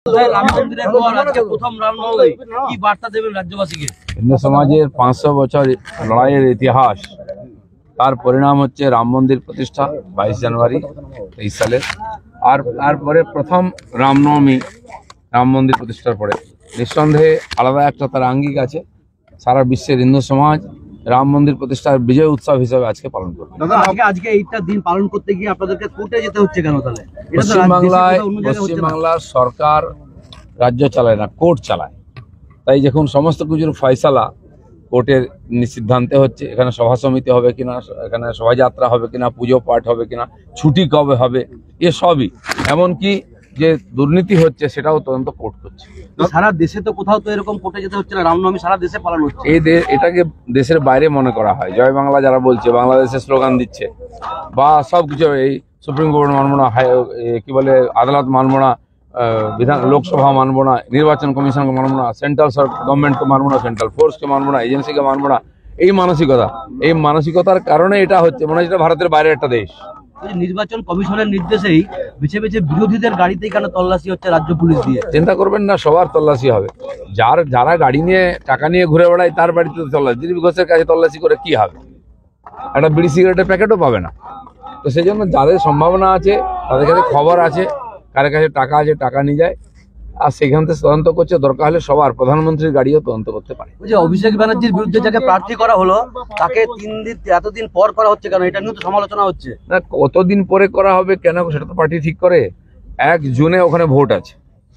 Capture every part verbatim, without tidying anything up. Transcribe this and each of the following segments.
हिंदू समाजेर पाँचशो बछर लड़ाइয়ের इतिहास तार परिणाम হচ্ছে राम मंदिर प्रतिष्ठा बाईस জানুয়ারি तेईस साले और तारपरे प्रथम रामनवमी राम मंदिर प्रतिष्ठार परे निसंदेहे आलादा एक तार आंगिक आछे सारा विश्वेर हिंदू समाज राम मंदिर प्रतिष्ठार विजय उत्सव हिसेबे आज के पालन करबे। दादा आजके आजके এইটা দিন পালন করতে গিয়ে আপনাদেরকে কোর্টে যেতে হচ্ছে কেন তাহলে? পশ্চিম বাংলায় পশ্চিম বাংলার সরকার রাজ্য চালায় না, কোর্ট চালায়। তাই যখন সমস্ত কিছুর ফয়সালা কোর্টের সিদ্ধান্তে হচ্ছে, এখানে সভা সমিতি হবে কিনা, এখানে শোভাযাত্রা হবে কিনা, পুজো পাঠ হবে কিনা, ছুটি কবে হবে, এ সবই এমনকি যে দুর্নীতি হচ্ছে সেটাও তদন্ত কোর্ট করছে। সারা দেশে তো কোথাও তো এরকম কোর্টে যেতে হচ্ছে না, রামনবমী সারা দেশে পালন হচ্ছে। এই এটাকে দেশের বাইরে মনে করা হয়, জয় বাংলা যারা বলছে, বাংলাদেশের স্লোগান দিচ্ছে বা সব কিছু, এই সুপ্রিম কোর্ট মানব না, কি বলে আদালত মানব না, বিধান লোকসভা মানব না, নির্বাচন কমিশনকে মানব না, সেন্ট্রাল গভর্নমেন্টকে মানব না, সেন্ট্রাল ফোর্সকে মানব না, এজেন্সিকে মানব না, এই মানসিকতা এই মানসিকতার কারণে এটা হচ্ছে। মনে হয় এটা ভারতের বাইরে একটা দেশ। নির্বাচন কমিশনের নির্দেশেই বেছে বেছে বিরোধীদের গাড়িতেই কেন তল্লাশি হচ্ছে রাজ্য পুলিশ দিয়ে? চিন্তা করবেন না, সবার তল্লাশি হবে। যার যারা গাড়ি নিয়ে টাকা নিয়ে ঘুরে বেড়ায় তার বাড়িতে তল্লাশি। দিলীপ ঘোষের কাছে তল্লাশি করে কি হবে? একটা বিড়ি সিগারেটের প্যাকেটও পাবে না। তো সেই জন্য যাদের সম্ভাবনা আছে, তাদের কাছে খবর আছে, কার কাছে টাকা আছে টাকা নিয়ে যায়, আর সেখান থেকে তদন্ত করছে। দরকার হলে সবার প্রধানমন্ত্রীর গাড়িও তদন্ত করতে পারে। যে অভিষেক ব্যানার্জির বিরুদ্ধে যাকে প্রার্থী করা হলো তাকে তিন দিন এতদিন পর করা হচ্ছে কেন? এটা নিয়ে তো সমালোচনা হচ্ছে। না, কতদিন পরে করা হবে কেন সেটা তো পার্টি ঠিক করে। এক জুনে ওখানে ভোট আছে,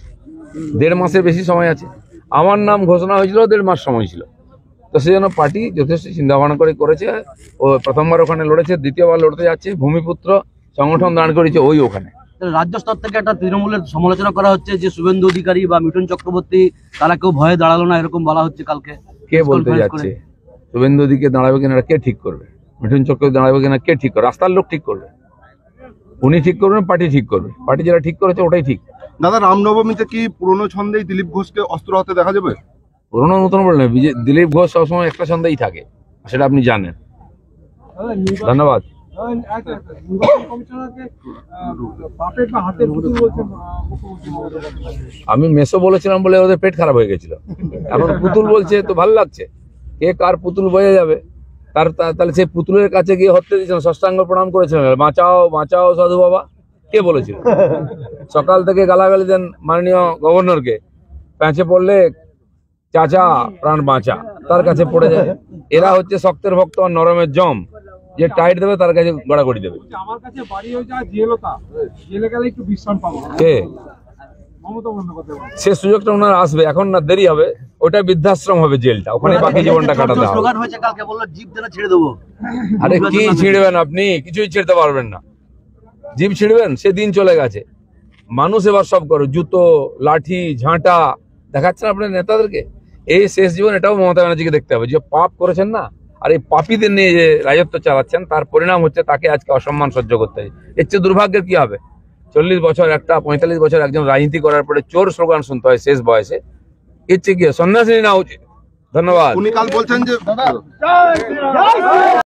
দেড় মাসের বেশি সময় আছে। আমার নাম ঘোষণা হয়েছিল, দেড় মাস সময় ছিল। তো সেই জন্য পার্টি যথেষ্ট চিন্তা ভাবনা করে করেছে। ও প্রথমবার ওখানে লড়েছে, দ্বিতীয়বার লড়তে যাচ্ছে। ভূমিপুত্র সংগঠন দাঁড় করেছে ওই ওখানে। রাজ্য স্তর থেকে একটা তৃণমূলের সমালোচনা করা হচ্ছে যে শুভেন্দু অধিকারী বা মিঠুন চক্রবর্তী তারা কেউ ভয়ে দাঁড়ালো না, এরকম বলা হচ্ছে। কালকে কে বলতে যাচ্ছে? শুভেন্দু অধিকারী দাঁড়াবে কিনা কে ঠিক করবে? মিঠুন চক্রবর্তী দাঁড়াবে কিনা কে ঠিক করবে? রাস্তার লোক ঠিক করবে, উনি ঠিক করবেন, পার্টি ঠিক করবে। পার্টি যেটা ঠিক করেছে ওটাই ঠিক। দাদা, রামনবমীতে কি পুরনো ছন্দেই দিলীপ ঘোষকে অস্ত্র হাতে দেখা যাবে? পুরনো নতুন বলে না, দিলীপ ঘোষ সবসময় একটা ছন্দেই থাকে, সেটা আপনি জানেন। ধন্যবাদ। আমি মেসো বলেছিলাম বলে ওদের পেট খারাপ হয়ে গেছিল, এখন পুতুল বলছে তো ভালো লাগছে। কে কার পুতুল বোঝা যাবে। তার তাহলে সেই পুতুলের কাছে গিয়ে হত্যা দিয়েছিলেন, ষষ্ঠাঙ্গ প্রণাম করেছিলেন, বাঁচাও বাঁচাও সাধু বাবা, কে বলেছিল? সকাল থেকে গালাগালি দেন মাননীয় গভর্নরকে, প্যাঁচে পড়লে চাচা প্রাণ বাঁচা, তার কাছে পড়ে যায়। এরা হচ্ছে শক্তের ভক্ত আর নরমের জম, যে টাইট দেবে তার কাছে গড়াগড়ি দেবে। আমার কাছে বাড়ি হয়ে যায় জেলতা, জেলে গেলে একটু বিশ্রাম পাবো। কে? সে সুযোগটা ওনার আসবে, এখন না, দেরি হবে। ওটা বৃদ্ধাশ্রম হবে, জেলটা ওখানে বাকি জীবনটা কাটাতে হবে। আরে কি ছিঁড়বেন আপনি? কিছুই ছিঁড়তে পারবেন না। জীব ছিঁড়বেন, সে দিন চলে গেছে। মানুষ এবার সব করে, জুতো লাঠি ঝাঁটা দেখাচ্ছেন আপনার নেতাদেরকে। এই শেষ জীবন এটাও মমতা ব্যানার্জিকে দেখতে হবে, যে পাপ করেছেন না, আর এই পাপীদের নিয়ে যে রাজত্ব চালাচ্ছেন, তার পরিণাম হচ্ছে তাকে আজকে অসম্মান সহ্য করতে হয়। এর চেয়ে দুর্ভাগ্যের কি হবে? চল্লিশ বছর একটা পঁয়তাল্লিশ বছর একজন রাজনীতি করার পরে চোর স্লোগান শুনতে হয় শেষ বয়সে। এর চেয়ে কি সন্ন্যাসী না উচিত? ধন্যবাদ। উনি কাল বলছেন যে